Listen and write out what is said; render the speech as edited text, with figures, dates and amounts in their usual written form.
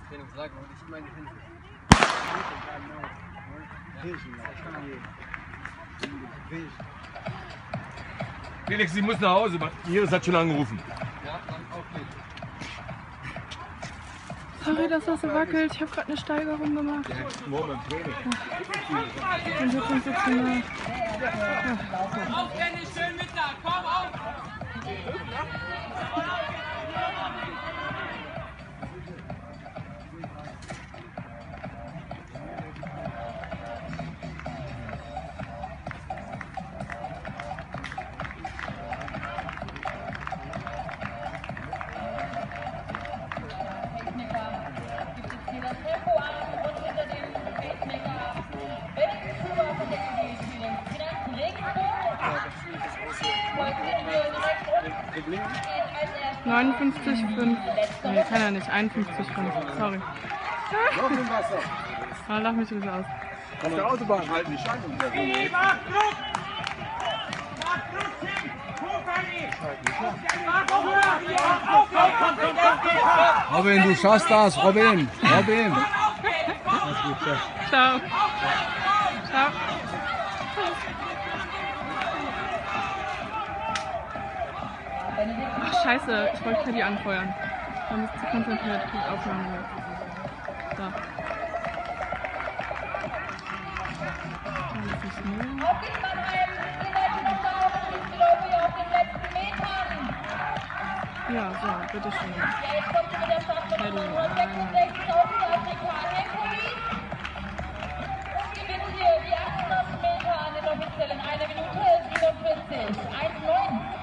Trainingslager und ich meine Hilfe. Felix, sie muss nach Hause. Iris hat schon angerufen. Ja, dann auch nicht. Sorry, dass das so wackelt. Ich habe gerade eine Steigerung gemacht. Morgen beim Training. Und jetzt sind wir zu nah. Auf, Dennis, schön Mittag, komm auf! Problem? 59,5. Nee, kann er nicht. 51,5. Sorry. Noch im Wasser. Ah, lach mich sowieso aus. Auf der Autobahn halten die Scheiben. Mach Druck! Mach Druck, Tim! Hoch, Ali! Robin, du schaffst das, Robin. Robin. Ciao. Ciao. Ach, scheiße. Ich wollte Paddy anfeuern. Man ist zu konzentriert für die Aufnahme jetzt. So. Das ist nur. Auf geht's, Mannheim! Ihr seid die Unterhaufenläufe hier auf den letzten Metern! Ja, so, bitteschön. Ja, jetzt kommt sie mit der Startnummer 66 aus Südafrika. Henry! Und gewinnt hier die 800 Meter an den offiziellen 1 Minute 47. 1,9.